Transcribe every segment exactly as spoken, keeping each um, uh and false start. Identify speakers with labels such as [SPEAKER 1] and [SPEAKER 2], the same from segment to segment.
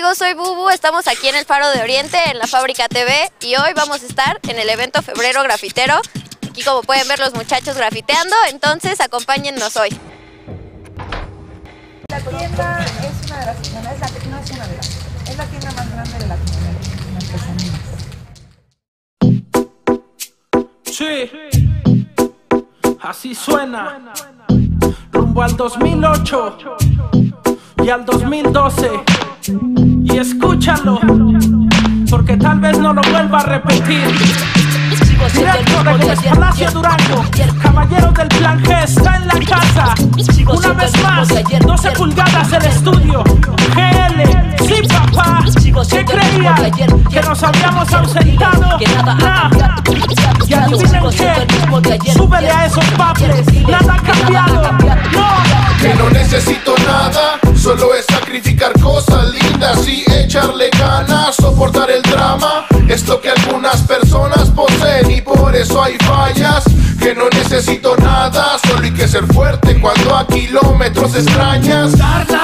[SPEAKER 1] amigos? Soy Bubu, estamos aquí en el Faro de Oriente, en la Fábrica T V, y hoy vamos a estar en el evento Febrero Grafitero. Aquí, como pueden ver, los muchachos grafiteando, entonces acompáñennos hoy.
[SPEAKER 2] La tienda es una de las tiendas, no es, la, no es una de las, es la tienda más grande de Latinoamérica en artesanías.
[SPEAKER 3] Sí, así suena, rumbo al dos mil ocho y al dos mil doce, y escúchalo, porque tal vez no lo vuelva a repetir. Directo de Gómez Palacio Durango, caballeros del plan G está en la casa. Una vez más, doce pulgadas el estudio. G L, sí papá. ¿Qué creían? ¿Que nos habíamos ausentado? Nah. Y adivinen qué, súbele a esos paples. Nada ha cambiado, no.
[SPEAKER 4] Que no necesito nada, solo es sacrificar cosas lindas y echarle ganas, soportar el drama. Es lo que algunas personas poseen y por eso hay fallas. Que no necesito nada, solo hay que ser fuerte cuando a kilómetros extrañas.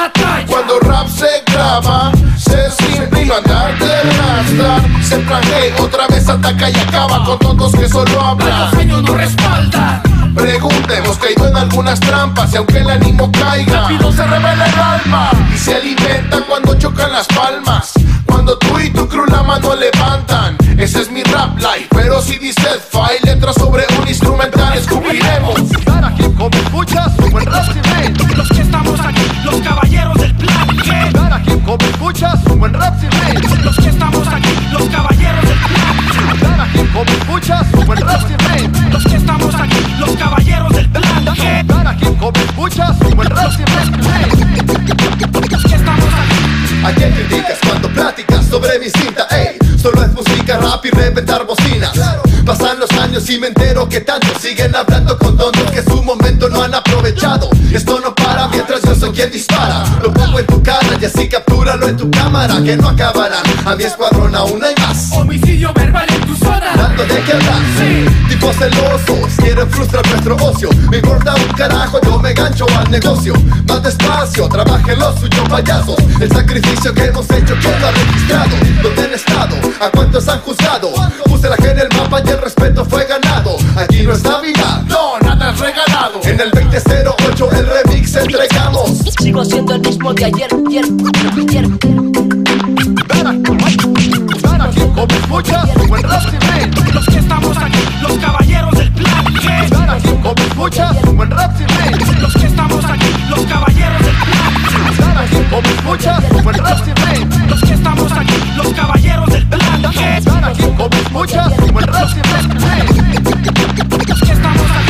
[SPEAKER 4] Cuando rap se graba, ser simple y no andar de rasta. Se planea, otra vez ataca y acaba con todos que solo hablan. Los sueños no respaldan. Pregunta, hemos caído en algunas trampas y aunque el ánimo caiga, rápido se revela el alma y se alimenta cuando chocan las palmas. Cuando tú y tu crew la mano levantan, ese es mi rap life. Pero si dices file, letras sobre un instrumental, escupiremos.
[SPEAKER 5] Cara hip hop, escuchas un buen rap sin rain.
[SPEAKER 3] Los que estamos aquí, los caballeros del plan G.
[SPEAKER 5] Cara hip hop, escuchas un buen rap sin rain.
[SPEAKER 3] Los que estamos aquí, los caballeros del plan.
[SPEAKER 5] Cara hip hop, escuchas un buen rap sin rain.
[SPEAKER 3] Los que estamos aquí, los caballeros del plan G.
[SPEAKER 5] Cara hip hop, escuchas un buen rap sin rain.
[SPEAKER 3] Los que estamos aquí.
[SPEAKER 5] ¿A quién criticas cuando platicas sobre mi cinta? Ey, solo es música, rap y reventar bocinas. Pasan los años y me entero que tanto siguen hablando con tontos que su momento no han aprovechado. Esto no para mientras yo soy quien dispara. Lo pongo en tu cara y así captúralo en tu cámara, que no acabarán. A mi escuadrón aún hay más.
[SPEAKER 3] Homicidio verbal en tu zona.
[SPEAKER 5] Dando de qué hablar, sí. Tipos celosos quieren frustrar nuestro ocio. Me importa un carajo, yo me gancho al negocio. Más despacio, trabajen los suyos payasos. El sacrificio que hemos hecho queda registrado. ¿Dónde han estado? ¿A cuántos han juzgado? Puse la G en el mapa y el respeto fue ganado. Aquí no es Navidad,
[SPEAKER 4] no, nada es regalado.
[SPEAKER 5] En el veinte cero ocho el remix entregamos.
[SPEAKER 6] Sigo siendo el mismo de ayer, ayer, ayer.
[SPEAKER 5] Cara, cara, hip hop, escuchas un buen rap sin rain.
[SPEAKER 3] Los que estamos aquí, los caballeros del plan G.
[SPEAKER 5] Cara, hip hop, escuchas un buen rap sin rain.
[SPEAKER 3] Los que estamos aquí, los caballeros del plan.
[SPEAKER 5] Cara, hip hop, escuchas un buen rap sin rain.
[SPEAKER 3] Los que estamos aquí, los caballeros del plan G.
[SPEAKER 5] Cara, hip hop, escuchas un buen rap sin rain.
[SPEAKER 3] Los que estamos aquí.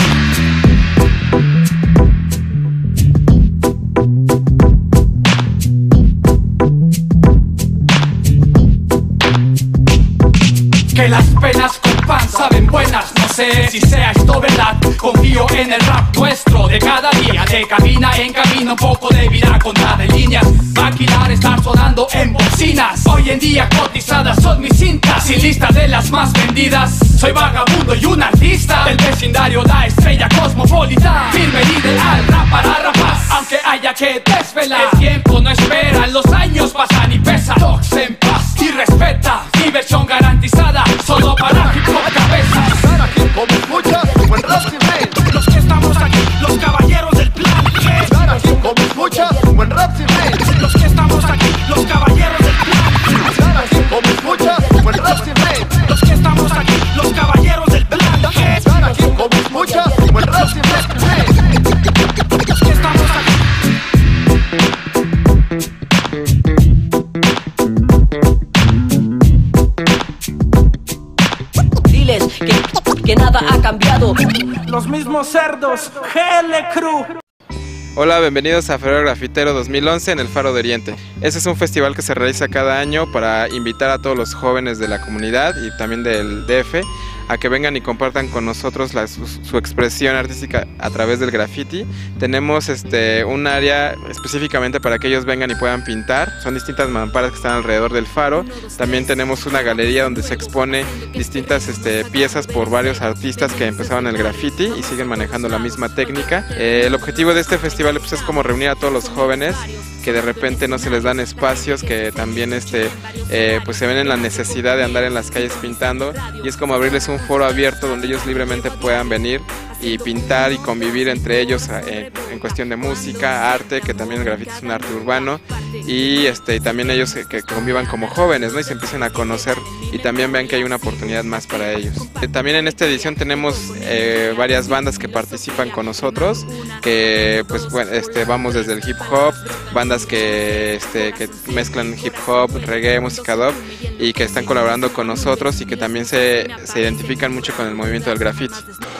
[SPEAKER 3] Que las penas con pan saben buenas. No sé si sea esto verdad. Confío en el rap nuestro de cada día. De cabina en camino, un poco de vida contada en líneas. Maquilar, estar sonando en bocinas. Hoy en día cotizadas son mis cintas y lista de las más vendidas. Soy vagabundo y un artista del vecindario, la estrella cosmopolita. Firme y ideal, rap para rapaz, aunque haya que desvelar. El tiempo no espera, los años pasan y pesa. Tox en paz y respeta, diversión garantizada, solo para hip hop cabezas.
[SPEAKER 5] Cara, hip hop, escuchas un buen rap sin rain.
[SPEAKER 3] Los que estamos aquí, los caballeros del plan G.
[SPEAKER 5] Cara, hip hop, escuchas un buen rap sin rain.
[SPEAKER 3] Los que estamos aquí, los caballeros del plan.
[SPEAKER 5] Cara, hip hop, escuchas un buen rap sin rain.
[SPEAKER 3] Los que estamos aquí, los caballeros del plan G.
[SPEAKER 5] Cara, hip hop, escuchas un buen rap sin rain.
[SPEAKER 3] Los que estamos aquí.
[SPEAKER 6] Diles que, que nada ha cambiado.
[SPEAKER 3] Los mismos cerdos, G L Crew.
[SPEAKER 7] Hola, bienvenidos a Febrero Grafitero dos mil once en el Faro de Oriente. Este es un festival que se realiza cada año para invitar a todos los jóvenes de la comunidad y también del D F a que vengan y compartan con nosotros la, su, su expresión artística a través del graffiti. Tenemos este, un área específicamente para que ellos vengan y puedan pintar. Son distintas mamparas que están alrededor del faro. También tenemos una galería donde se expone distintas este, piezas por varios artistas que empezaron el graffiti y siguen manejando la misma técnica. Eh, el objetivo de este festival pues, es como reunir a todos los jóvenes que de repente no se les dan espacios, que también este, eh, pues se ven en la necesidad de andar en las calles pintando, y es como abrirles un foro abierto donde ellos libremente puedan venir y pintar y convivir entre ellos en, en cuestión de música, arte, que también el grafiti es un arte urbano, y este, también ellos que, que convivan como jóvenes, ¿no? Y se empiecen a conocer y también vean que hay una oportunidad más para ellos. También en esta edición tenemos eh, varias bandas que participan con nosotros, que pues bueno, este, vamos desde el hip hop, bandas que, este, que mezclan hip hop, reggae, música dub, y que están colaborando con nosotros y que también se, se identifican mucho con el movimiento del graffiti.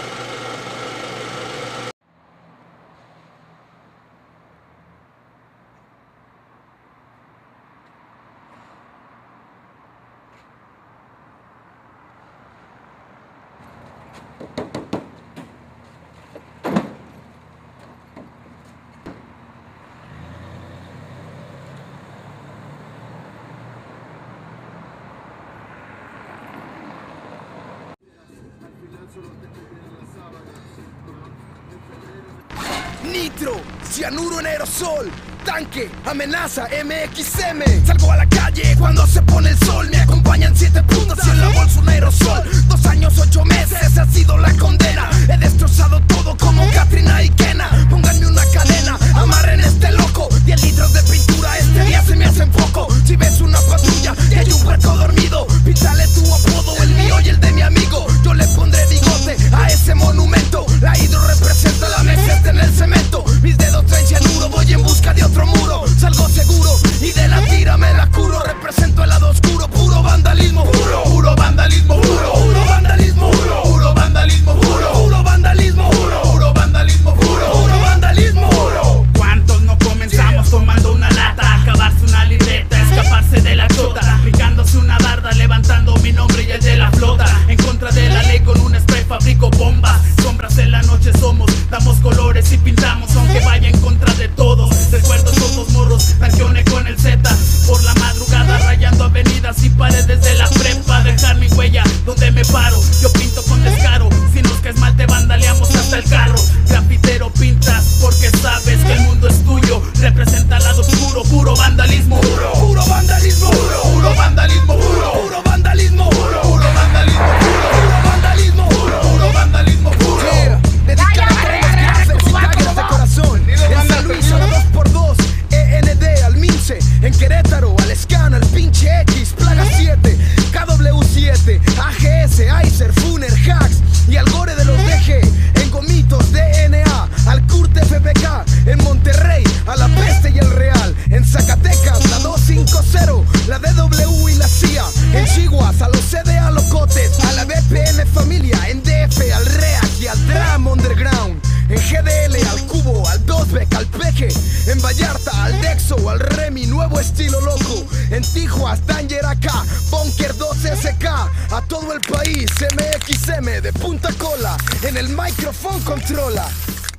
[SPEAKER 8] Nitro, cianuro en aerosol, tanque, amenaza, M X M. Salgo a la calle cuando se pone el sol. Me acompañan siete puntas y en la bolsa un aerosol. Dos años, ocho meses, ha sido la condena. He destrozado todo como Katrina y Kena. Pónganme una cadena, amarren este loco. Diez litros de pintura, este día se me hacen poco. Si ves una patrulla y hay un puerco dormido, píntale tu apodo, el mío y el de mi amigo. Yo le pondré bigote a ese monumento. La hidro representa la meseta en el cemento. Mis dedos traen cianuro, voy en busca de otro muro. Salgo seguro y de la tira me la curo. Represento el lado oscuro, puro vandalismo. Puro, puro vandalismo, puro, puro vandalismo. Puro, puro vandalismo, puro, puro vandalismo. Puro, puro vandalismo, puro, puro vandalismo. Puro. ¿Cuántos no comenzamos tomando una lata? Acabarse una libreta, escaparse de la chota, picándose una barda, levantando mi nombre y el de la flota. En contra de la ley con un spray fabrico bombas. Sombras en la noche somos, damos colores y pintamos aunque vaya en contra de todos. Recuerdo todos morros, canciones con el Z. Por la madrugada rayando avenidas y paredes de la prepa. Dejar mi huella donde me paro, yo pinto con descaro. Si nos caes mal te vandaleamos hasta el carro. Grafitero pintas porque sabes que el mundo es tuyo. Representa el lado oscuro, puro vandalismo. Puro, puro vandalismo. Puro, puro vandalismo. Puro, puro vandalismo. Puro, puro vandalismo. Puro, puro vandalismo. Puro, puro vandalismo. Puro. Yeah. Dedicado a todos los grafes y taggers de corazón. En San Luis a la dos por dos, E N D al Mince. En Querétaro al Scan, al pinche X, Plaga siete, K W siete, A G S, Icer, Funer, Hacks y al Gore de los D G. En Gomitos, D N A, al Kurt F P K. En Monterrey, a la Peste y el Real. En Zacatecas, la doscientos cincuenta, la D W y la C I A. En Chihuahua, a los C D A Locotes, a la B P N Familia. En D F, al REAC y al Dram Underground. En G D L, al Cubo, al Dosbeck, al Peje. En Vallarta, al Dexo, al Remy, nuevo estilo loco. En Tijuas, Danger A K, Bunker dos S K. A todo el país, M X M de punta cola. En el micrófono controla.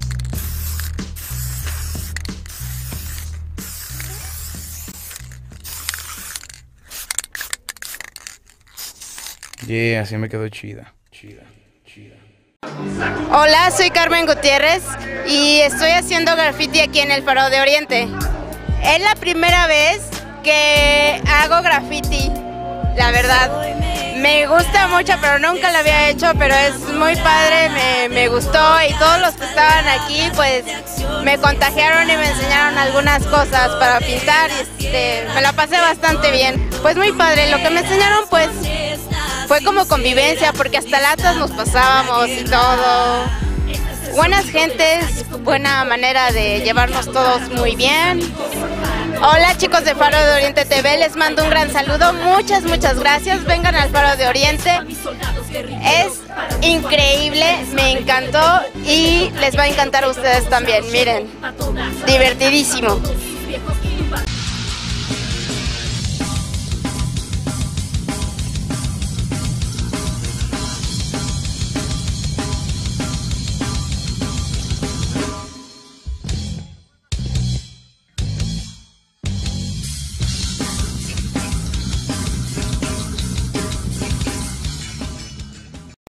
[SPEAKER 9] Yeah, así me quedó chida, chida, chida.
[SPEAKER 10] Hola, soy Carmen Gutiérrez y estoy haciendo graffiti aquí en el Faro de Oriente. Es la primera vez que hago graffiti, la verdad. Me gusta mucho, pero nunca lo había hecho, pero es muy padre, me, me gustó y todos los que estaban aquí pues me contagiaron y me enseñaron algunas cosas para pintar y este, me la pasé bastante bien. Pues muy padre, lo que me enseñaron pues fue como convivencia, porque hasta latas nos pasábamos y todo. Buenas gentes, buena manera de llevarnos todos muy bien. Hola chicos de Faro de Oriente T V, les mando un gran saludo, muchas muchas gracias, vengan al Faro de Oriente, es increíble, me encantó y les va a encantar a ustedes también, miren, divertidísimo.